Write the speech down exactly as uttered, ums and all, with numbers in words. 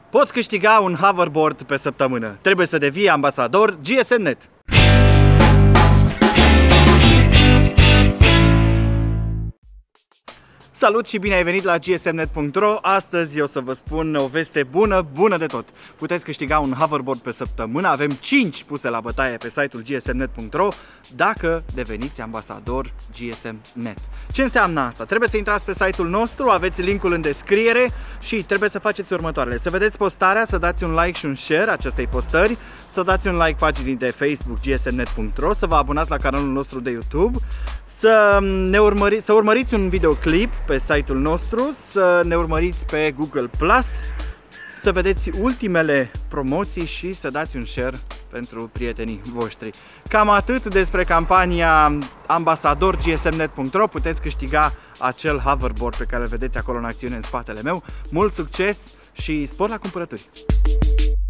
Poți câștiga un hoverboard pe săptămână. Trebuie să devii ambasador G S M punct net. Salut și bine ai venit la G S M net punct ro. Astăzi o să vă spun o veste bună, bună de tot. Puteți câștiga un hoverboard pe săptămână. Avem cinci puse la bătaie pe site-ul G S M net punct ro dacă deveniți ambasador G S M punct net. Ce înseamnă asta? Trebuie să intrați pe site-ul nostru, aveți linkul în descriere și trebuie să faceți următoarele. Să vedeți postarea, să dați un like și un share acestei postări, să dați un like paginii de Facebook G S M punct net punct ro, să vă abonați la canalul nostru de YouTube, să, ne urmări, să urmăriți un videoclip pe site-ul nostru, să ne urmăriți pe Google Plus, să vedeți ultimele promoții și să dați un share pentru prietenii voștri. Cam atât despre campania Ambasador G S M punct net punct ro. Puteți câștiga acel hoverboard pe care îl vedeți acolo în acțiune în spatele meu. Mult succes și spor la cumpărături!